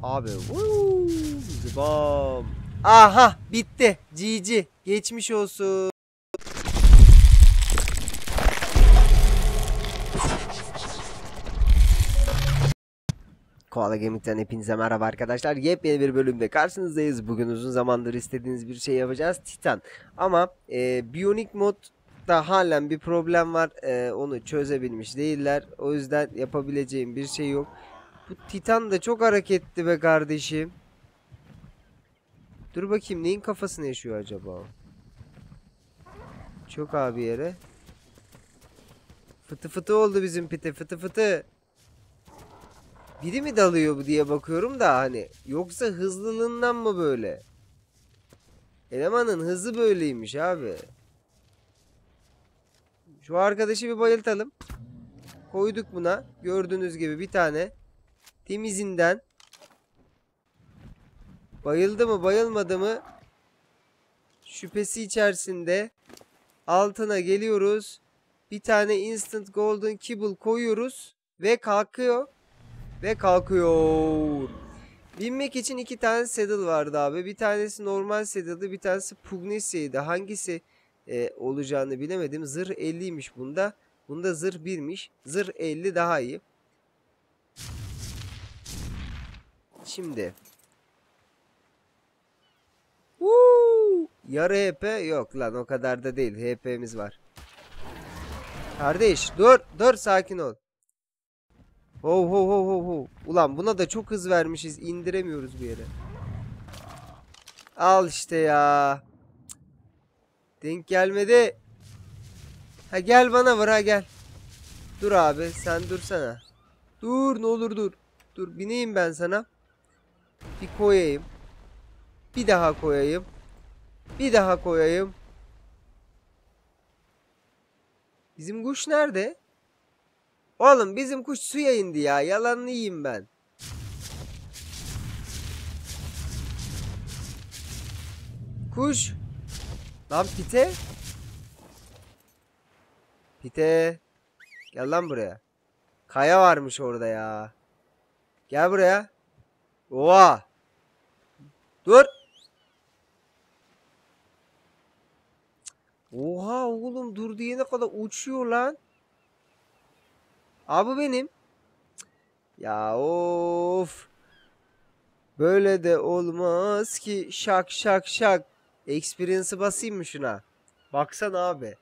Abi. Zıbam. Aha bitti. GG. Geçmiş olsun. Koala Gaming'den hepinize merhaba arkadaşlar. Yepyeni bir bölümde karşınızdayız. Bugün uzun zamandır istediğiniz bir şey yapacağız. Titan. Ama Bionic modda halen bir problem var. Onu çözebilmiş değiller. O yüzden yapabileceğim bir şey yok. Bu Titan da çok hareketli be kardeşim. Dur bakayım neyin kafasını yaşıyor acaba? Çok abi yere. Fıtı fıtı oldu bizim pite, fıtı fıtı. Biri mi dalıyor bu diye bakıyorum da hani. Yoksa hızlılığından mı böyle? Elemanın hızı böyleymiş abi. Şu arkadaşı bir bayıltalım. Koyduk buna. Gördüğünüz gibi bir tane. Temizinden. Bayıldı mı bayılmadı mı? Şüphesi içerisinde. Altına geliyoruz. Bir tane instant golden kibble koyuyoruz. Ve kalkıyor. Ve kalkıyor. Binmek için iki tane saddle vardı abi. Bir tanesi normal saddle'dı. Bir tanesi Pugnisia'ydı. Hangisi olacağını bilemedim. Zırh 50'ymiş bunda. Bunda zırh 1'miş. Zırh 50 daha iyi. Şimdi. Yarı HP yok lan, o kadar da değil. HP'miz var. Kardeş dur sakin ol. Ho ho ho ho ho. Ulan buna da çok hız vermişiz. İndiremiyoruz bir yere. Al işte ya. Denk gelmedi. Ha gel bana vur, ha gel. Dur abi sen dursana. Dur ne olur dur. Dur bineyim ben sana. Bir koyayım. Bir daha koyayım. Bir daha koyayım. Bizim kuş nerede? Oğlum bizim kuş suya indi ya. Yalanını yiyeyim ben. Kuş. Lan pite. Pite. Gel lan buraya. Kaya varmış orada ya. Gel buraya. Oha. Dur. Oha oğlum dur diyene kadar uçuyor lan. Abi benim. Ya of. Böyle de olmaz ki. Şak şak şak. Experience'ı basayım mı şuna? Baksana abi.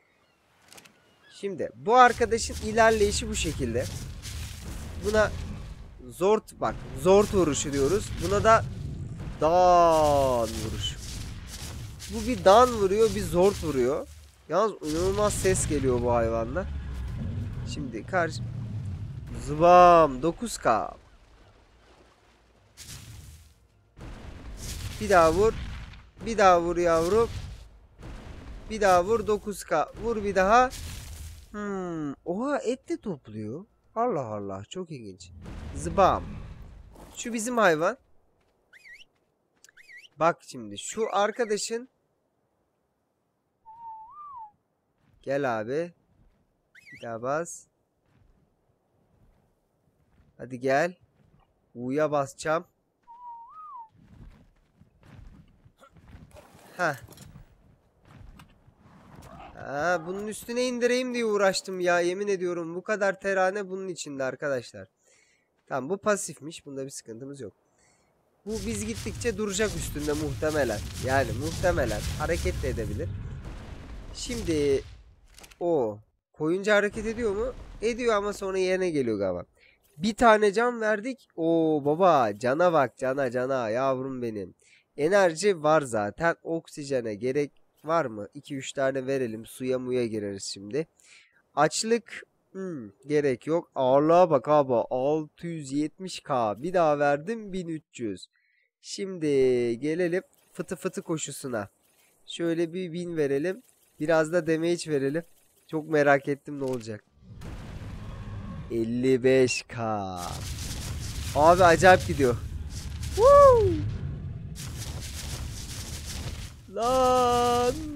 Şimdi bu arkadaşın ilerleyişi bu şekilde. Buna zort bak. Zort vuruşu diyoruz. Buna da dan vuruş. Bu bir dan vuruyor, bir zort vuruyor. Yalnız inanılmaz ses geliyor bu hayvanla. Şimdi karşı zıbam 9K. Bir daha vur. Bir daha vur yavrum. Bir daha vur 9K. Vur bir daha. Oha et de topluyor. Allah Allah çok ilginç. Zıbam. Şu bizim hayvan. Bak şimdi şu arkadaşın. Gel abi. Bir daha bas. Hadi gel. U'ya basacağım. Heh. Ha, bunun üstüne indireyim diye uğraştım ya. Yemin ediyorum bu kadar terane bunun içinde arkadaşlar. Tamam bu pasifmiş. Bunda bir sıkıntımız yok. Bu biz gittikçe duracak üstünde muhtemelen. Yani muhtemelen hareket de edebilir. Şimdi o koyunca hareket ediyor mu? Ediyor ama sonra yerine geliyor galiba. Bir tane can verdik. Oo baba cana bak, cana yavrum benim. Enerji var zaten. Oksijene gerek var mı? 2-3 tane verelim. Suya muya gireriz şimdi. Açlık gerek yok. Ağırlığa bak abi. 670K. Bir daha verdim 1300. Şimdi gelelim fıtı fıtı koşusuna. Şöyle bir 1000 verelim. Biraz da damage verelim. Çok merak ettim ne olacak. 55K. Abi acayip gidiyor. Woo! Lan.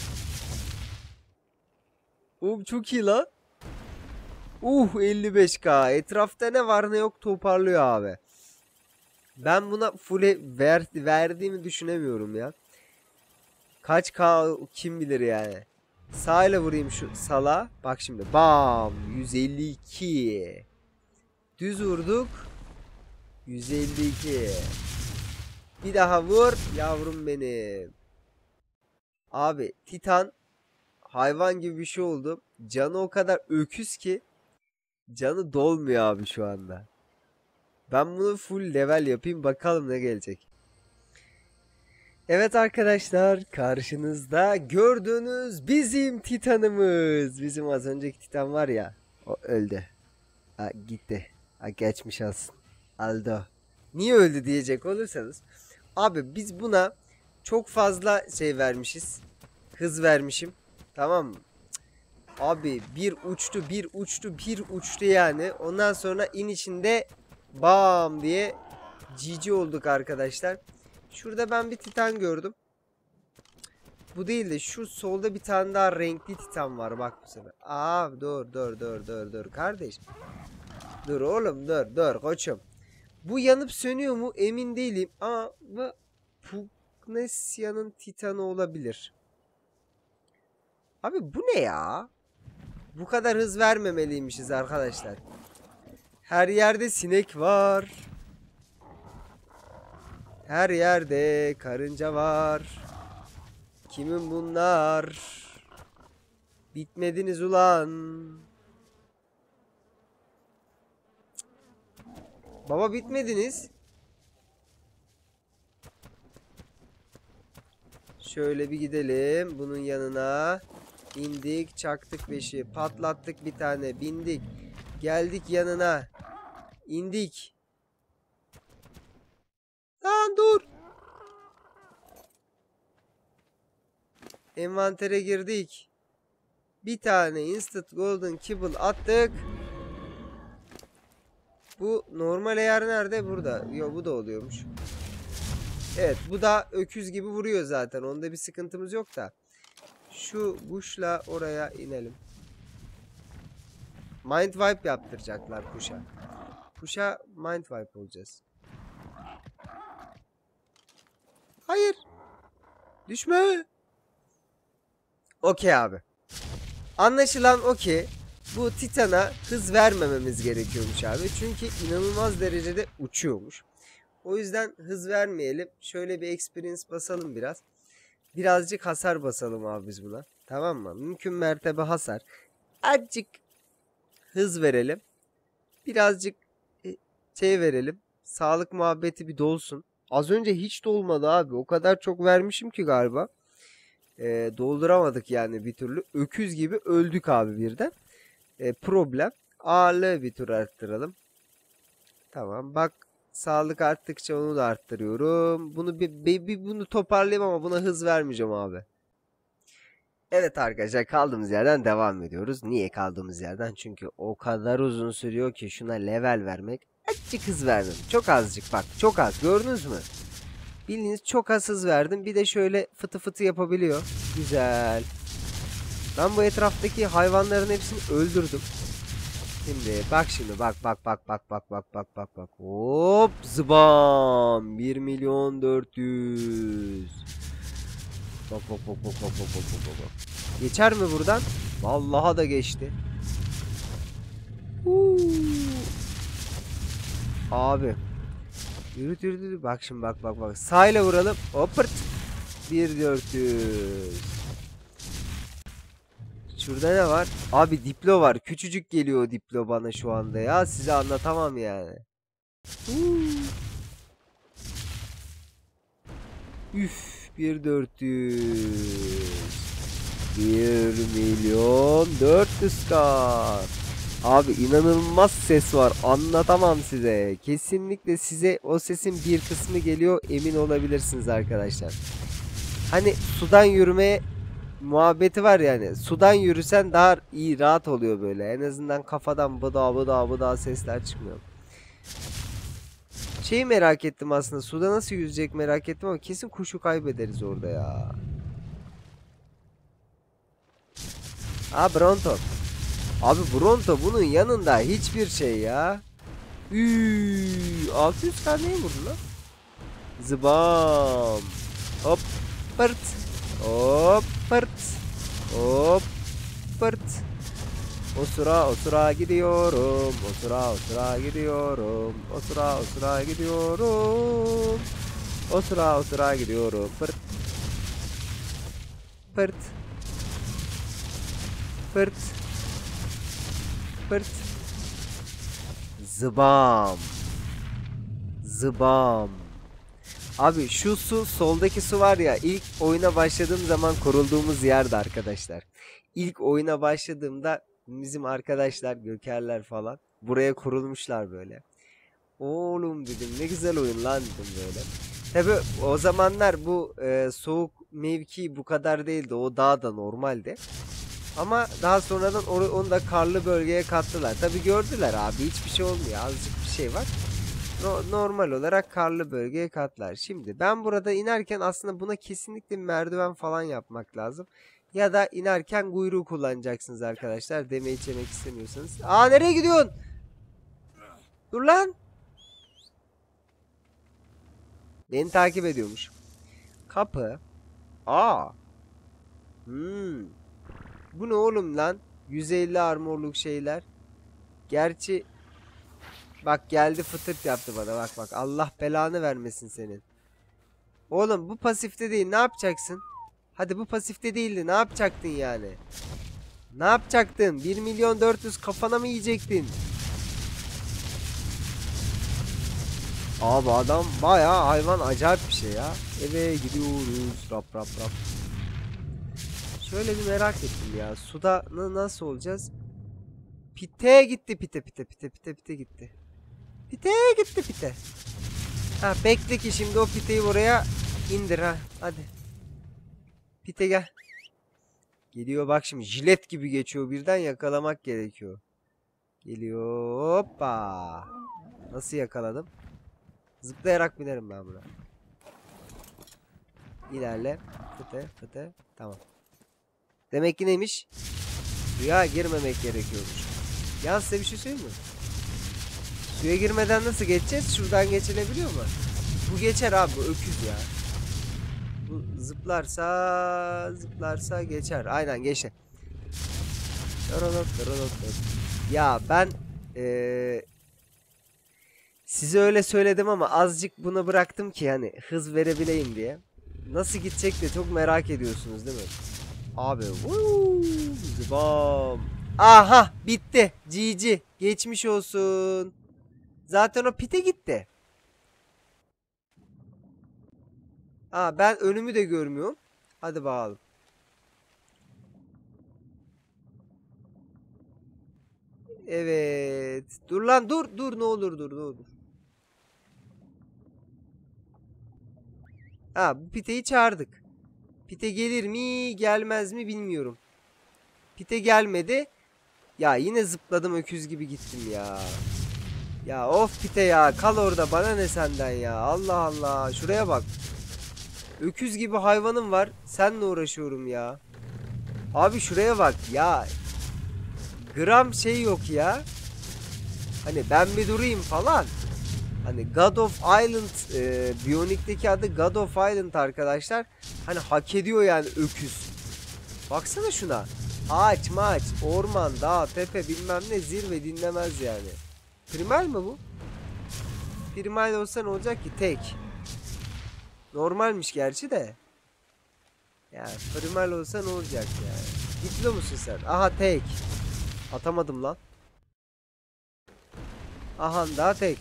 Oğlum çok iyi lan. 55K. Etrafta ne var ne yok toparlıyor abi. Ben buna verdiğimi düşünemiyorum ya. Kaç K kim bilir yani. Sağ ile vurayım şu sala. Bak şimdi. Bam. 152. Düz vurduk. 152. Bir daha vur. Yavrum benim. Abi Titan hayvan gibi bir şey oldu. Canı o kadar öküz ki. Canı dolmuyor abi şu anda. Ben bunu full level yapayım. Bakalım ne gelecek. Evet arkadaşlar, karşınızda gördüğünüz bizim Titan'ımız. Bizim az önceki Titan var ya, o öldü. Ha, gitti. Ha, geçmiş olsun. Aldo. Niye öldü diyecek olursanız. Abi biz buna çok fazla şey vermişiz. Hız vermişim. Tamam mı? Abi bir uçtu bir uçtu bir uçtu yani. Ondan sonra içinde bam diye GG olduk arkadaşlar. Şurada ben bir Titan gördüm. Bu değil de şu solda bir tane daha renkli Titan var bak bu sefer. Aa dur kardeşim. Dur oğlum dur koçum. Bu yanıp sönüyor mu emin değilim ama bu Pugnacia'nın Titanı olabilir. Abi bu ne ya? Bu kadar hız vermemeliymişiz arkadaşlar. Her yerde sinek var. Her yerde karınca var. Kimin bunlar? Bitmediniz ulan. Baba bitmediniz. Şöyle bir gidelim bunun yanına. İndik, çaktık beşi, patlattık bir tane, bindik. Geldik yanına. İndik. Lan dur. Envantere girdik. Bir tane instant golden kibble attık. Bu normal ayar nerede? Burada. Yo bu da oluyormuş. Evet bu da öküz gibi vuruyor zaten. Onda bir sıkıntımız yok da. Şu kuşla oraya inelim. Mind wipe yaptıracaklar kuşa. Kuşa mind wipe olacağız. Hayır. Düşme. Okey abi. Anlaşılan o ki bu Titan'a hız vermememiz gerekiyormuş abi. Çünkü inanılmaz derecede uçuyormuş. O yüzden hız vermeyelim. Şöyle bir experience basalım biraz. Birazcık hasar basalım abi biz buna. Tamam mı? Mümkün mertebe hasar. Azıcık hız verelim. Birazcık şey verelim. Sağlık muhabbeti bir dolsun. Az önce hiç dolmadı abi. O kadar çok vermişim ki galiba. Dolduramadık yani bir türlü. Öküz gibi öldük abi birden. Problem. Ağırlığı bir tur arttıralım. Tamam bak sağlık arttıkça onu da arttırıyorum. Bunu bunu toparlayayım ama buna hız vermeyeceğim abi. Evet arkadaşlar kaldığımız yerden devam ediyoruz. Niye kaldığımız yerden? Çünkü o kadar uzun sürüyor ki şuna level vermek. Azıcık hız verdim. Çok azıcık bak çok az gördünüz mü? Bildiğiniz çok az hız verdim. Bir de şöyle fıtı fıtı yapabiliyor. Güzel. Ben bu etraftaki hayvanların hepsini öldürdüm. Şimdi bak şimdi bak. Hop zıbam 1.400.000. Bak. Geçer mi buradan? Vallahi da geçti. Abi. Yürü. Bak şimdi bak. Sağ vuralım. Hopırt. 1.400. Şurada ne var? Abi Diplo var. Küçücük geliyor o Diplo bana şu anda ya. Size anlatamam yani. Üf 1.400. 1.400.000. Abi inanılmaz ses var. Anlatamam size. Kesinlikle size o sesin bir kısmı geliyor. Emin olabilirsiniz arkadaşlar. Hani sudan yürümeye muhabbeti var yani. Sudan yürüsen daha iyi rahat oluyor böyle. En azından kafadan bıda sesler çıkmıyor. Şeyi merak ettim aslında. Suda nasıl yüzecek merak ettim ama kesin kuşu kaybederiz orada ya. Ha Bronto. Abi Bronto bunun yanında hiçbir şey ya. 600 tane vurdu lan. Zıbam. Hop pırt. Hop pırt. Hop pırt. Osura gidiyorum. Osura gidiyorum. Osura gidiyorum. Osura gidiyorum. Pırt. Pırt. Pırt. Pırt. Zıbam. Zıbam. Abi şu su, soldaki su var ya, ilk oyuna başladığım zaman kurulduğumuz yerde arkadaşlar. İlk oyuna başladığımda bizim arkadaşlar, Gökerler falan buraya kurulmuşlar böyle. Oğlum dedim, ne güzel oyun lan dedim böyle. Tabi o zamanlar bu soğuk mevki bu kadar değildi. O daha da normaldi. Ama daha sonradan onu da karlı bölgeye kattılar. Tabi gördüler abi, hiçbir şey olmuyor. Azıcık bir şey var. Normal olarak karlı bölgeye katlar. Şimdi ben burada inerken aslında buna kesinlikle merdiven falan yapmak lazım. Ya da inerken kuyruğu kullanacaksınız arkadaşlar. Damage yemek istemiyorsanız. Aa, nereye gidiyorsun? Dur lan. Beni takip ediyormuş. Kapı. Aa. Bu ne oğlum lan? 150 armorluk şeyler. Gerçi bak, geldi fıtırt yaptı bana, bak bak. Allah belanı vermesin senin. Oğlum bu pasifte değil, ne yapacaksın? Hadi bu pasifte değildi, ne yapacaktın yani? Ne yapacaktın? 1.400.000 kafana mı yiyecektin? Abi adam bayağı hayvan, acayip bir şey ya. Eve gidiyoruz. Rap rap rap. Şöyle bir merak ettim ya. Suda nasıl olacağız? Pite gitti, pite gitti. Pite gitti, pite. Ha, bekle ki şimdi o piteyi oraya indir ha. Hadi. Pite gel. Geliyor bak, şimdi jilet gibi geçiyor, birden yakalamak gerekiyor. Geliyor, hoppa. Nasıl yakaladım? Zıplayarak binerim ben buna. İlerle. Fıte. Tamam. Demek ki neymiş? Suya girmemek gerekiyormuş. Ya size bir şey söyleyeyim mi? Suya girmeden nasıl geçeceğiz? Şuradan geçilebiliyor mu? Bu geçer abi, bu öküz ya. Bu zıplarsa geçer. Aynen, geçti. Ya ben size öyle söyledim ama azıcık buna bıraktım ki yani hız verebileyim diye. Nasıl gidecek de çok merak ediyorsunuz değil mi? Abi zıbam. Aha, bitti. GG. Geçmiş olsun. Zaten o pite gitti. Aa, ben önümü de görmüyorum. Hadi bakalım. Evet. Dur lan, dur ne olur, dur ne olur. Ha, bu piteyi çağırdık. Pite gelir mi gelmez mi bilmiyorum. Pite gelmedi. Ya yine zıpladım, öküz gibi gittim ya. Ya of pite ya, kal orada, bana ne senden ya. Allah Allah, şuraya bak. Öküz gibi hayvanım var, seninle uğraşıyorum ya. Abi şuraya bak ya. Gram şey yok ya. Hani ben bir durayım falan. Hani God of Island, Bionic'teki adı God of Island arkadaşlar. Hani hak ediyor yani öküz. Baksana şuna. Ağaç maç, orman, dağ, tepe bilmem ne, zirve dinlemez yani. Primal mi bu? Primal olsa ne olacak ki? Tek. Normalmiş gerçi de. Yani primal olsa ne olacak yani? Gitmiyor musun sen? Aha, tek. Atamadım lan. Aha, daha tek.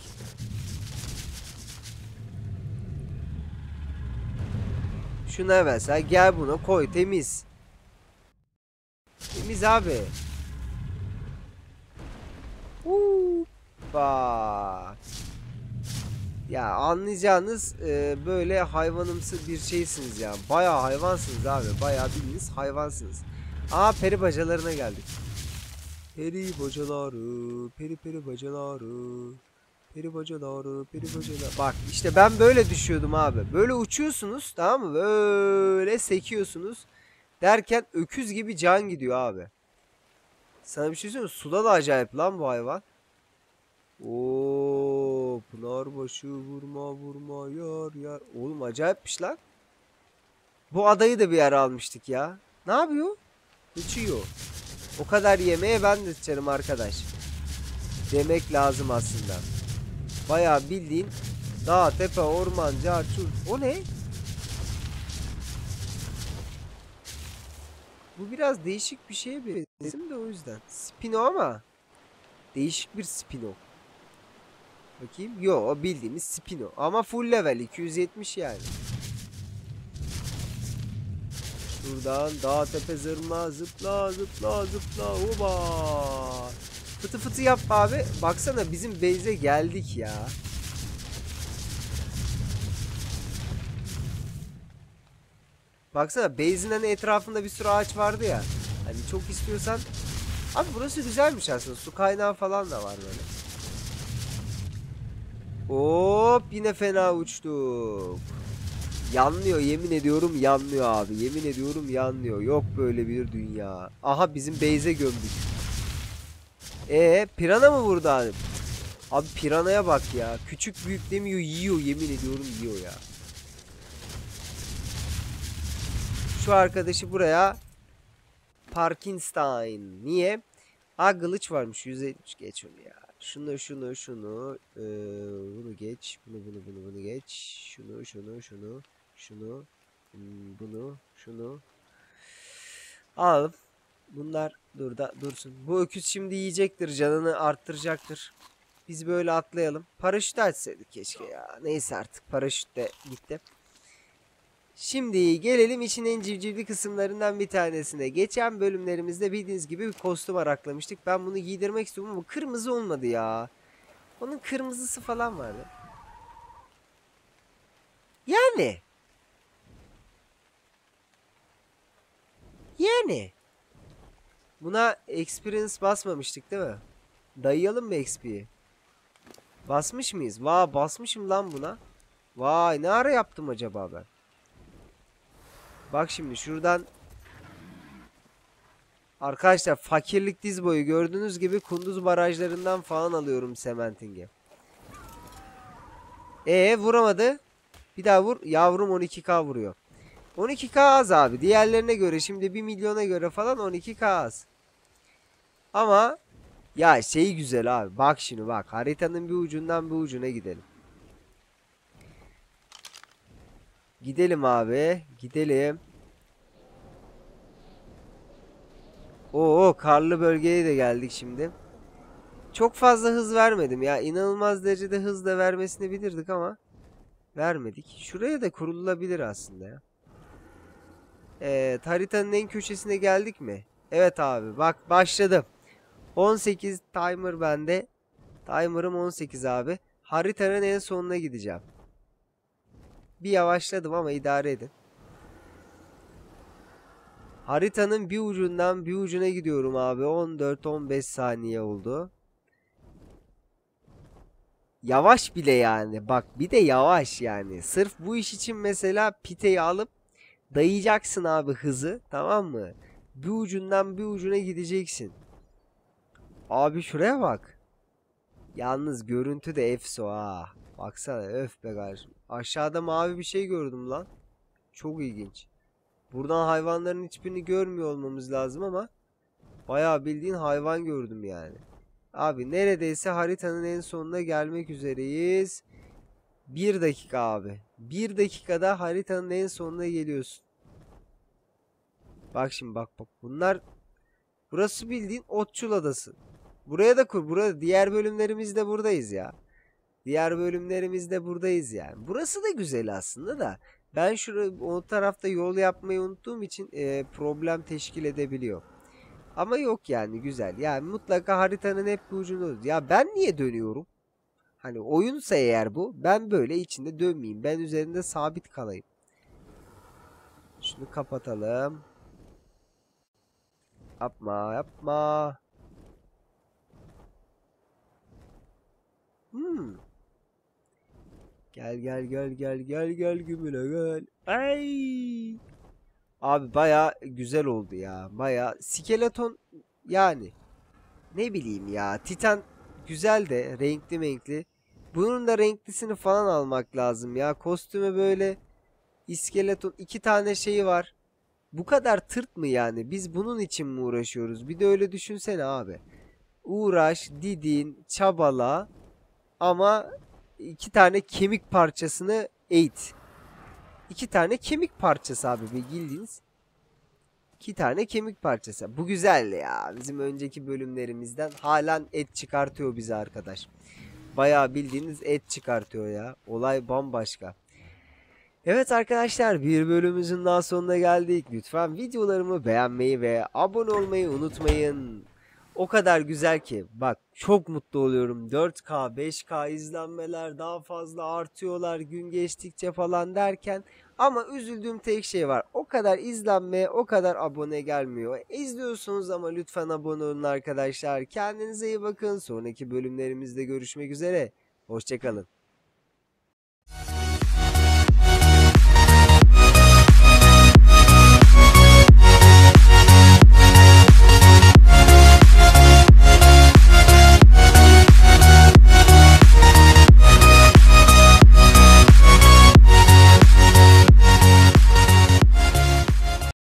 Şuna mesela gel, buna koy, temiz. Temiz abi. Hoppa. Ya anlayacağınız böyle hayvanımsı bir şeysiniz ya. Bayağı hayvansınız abi. Bayağı bildiğiniz hayvansınız. Aa, peri bacalarına geldik. Peri bacaları, peri bacaları. Peri bacaları, peri bacaları. Bak işte ben böyle düşüyordum abi. Böyle uçuyorsunuz, tamam mı? Böyle sekiyorsunuz. Derken öküz gibi can gidiyor abi. Sana bir şey söyleyeyim mi? Suda da acayip lan bu hayvan. Oo. Pınarbaşı vurma vurma yar yar. Oğlum acayipmiş lan. Bu adayı da bir yer almıştık ya. Ne yapıyor? Uçuyor. O kadar yemeğe ben de sıçarım arkadaş. Demek lazım aslında. Bayağı bildiğin dağ, tepe, orman, carçur. O ne? Bu biraz değişik bir şeye benziyor de o yüzden. Spino ama değişik bir Spino. Bakayım. Yo, o bildiğimiz Spino. Ama full level 270 yani. Şuradan dağ tepe zırma zıpla zıpla zıpla oba. Fıtı fıtı yap abi. Baksana bizim base'e geldik ya. Baksana base'in hani etrafında bir sürü ağaç vardı ya. Hani çok istiyorsan. Abi burası güzelmiş aslında. Su kaynağı falan da var böyle. Hop yine fena uçtuk. Yanlıyor yemin ediyorum yanlıyor abi. Yemin ediyorum yanlıyor. Yok böyle bir dünya. Aha bizim base'e gömdük. Pirana mı vurdu abi? Abi piranaya bak ya. Küçük büyük demiyor yiyor yemin ediyorum yiyor ya. Şu arkadaşı buraya Parkinstein. Niye? Aa kılıç varmış 170 geç onu ya. Şunu bunu geç. Bunu geç. Şunu şunu alalım. Bunlar dursun. Bu öküz şimdi yiyecektir, canını arttıracaktır. Biz böyle atlayalım. Paraşüt açsaydık keşke ya. Neyse artık paraşüt de gitti. Şimdi gelelim işin en civcivli kısımlarından bir tanesine. Geçen bölümlerimizde bildiğiniz gibi bir kostüm araklamıştık. Ben bunu giydirmek istiyorum ama kırmızı olmadı ya. Onun kırmızısı falan vardı. Yani. Yani. Buna experience basmamıştık değil mi? Dayayalım mı XP'yi? Basmış mıyız? Vay basmışım lan buna. Vay ne ara yaptım acaba ben? Bak şimdi şuradan. Arkadaşlar fakirlik diz boyu gördüğünüz gibi kunduz barajlarından falan alıyorum Cementing'i. Vuramadı. Bir daha vur. Yavrum 12k vuruyor. 12k az abi. Diğerlerine göre şimdi 1 milyona göre falan 12k az. Ama ya şey güzel abi. Bak şimdi bak. Haritanın bir ucundan bir ucuna gidelim. Gidelim abi. Gidelim. Oo karlı bölgeye de geldik şimdi. Çok fazla hız vermedim ya. İnanılmaz derecede hız da vermesini bilirdik ama vermedik. Şuraya da kurulabilir aslında ya. Haritanın en köşesine geldik mi? Evet abi bak başladım. 18 timer bende. Timer'ım 18 abi. Haritanın en sonuna gideceğim. Bir yavaşladım ama idare edin. Haritanın bir ucundan bir ucuna gidiyorum abi. 14-15 saniye oldu. Yavaş bile yani. Bak bir de yavaş yani. Sırf bu iş için mesela piteyi alıp dayayacaksın abi hızı. Tamam mı? Bir ucundan bir ucuna gideceksin. Abi şuraya bak. Yalnız görüntü de efso ha. Baksana öf be kardeşim. Aşağıda mavi bir şey gördüm lan. Çok ilginç. Buradan hayvanların hiçbirini görmüyor olmamız lazım ama bayağı bildiğin hayvan gördüm yani. Abi neredeyse haritanın en sonuna gelmek üzereyiz. 1 dakika abi. 1 dakikada haritanın en sonuna geliyorsun. Bak şimdi bak. Bunlar burası bildiğin Otçul Adası. Buraya da kur. Burada diğer bölümlerimizde buradayız ya. Diğer bölümlerimizde buradayız yani. Burası da güzel aslında da. Ben o tarafta yol yapmayı unuttuğum için problem teşkil edebiliyor. Ama yok yani güzel. Yani mutlaka haritanın hep bir ucunda. Ya ben niye dönüyorum? Hani oyunsa eğer bu. Ben böyle içinde dönmeyeyim. Ben üzerinde sabit kalayım. Şunu kapatalım. Yapma yapma. Gel gel gel gel gel gel gümüle gel. Ay. Abi baya güzel oldu ya. Baya skeleton yani. Ne bileyim ya. Titan güzel de renkli. Bunun da renklisini falan almak lazım ya. Kostümü böyle iskeleton 2 tane şeyi var. Bu kadar tırt mı yani? Biz bunun için mi uğraşıyoruz? Bir de öyle düşünsene abi. Uğraş, didin, çabala ama 2 tane kemik parçasını eğit. 2 tane kemik parçası abi bildiğiniz. 2 tane kemik parçası. Bu güzel ya. Bizim önceki bölümlerimizden halen et çıkartıyor bize arkadaş. Bayağı bildiğiniz et çıkartıyor ya. Olay bambaşka. Evet arkadaşlar, bir bölümümüzün daha sonuna geldik. Lütfen videolarımı beğenmeyi ve abone olmayı unutmayın. O kadar güzel ki bak çok mutlu oluyorum. 4K 5K izlenmeler daha fazla artıyorlar gün geçtikçe falan derken. Ama üzüldüğüm tek şey var. O kadar izlenme, o kadar abone gelmiyor. İzliyorsunuz ama lütfen abone olun arkadaşlar. Kendinize iyi bakın. Sonraki bölümlerimizde görüşmek üzere. Hoşçakalın.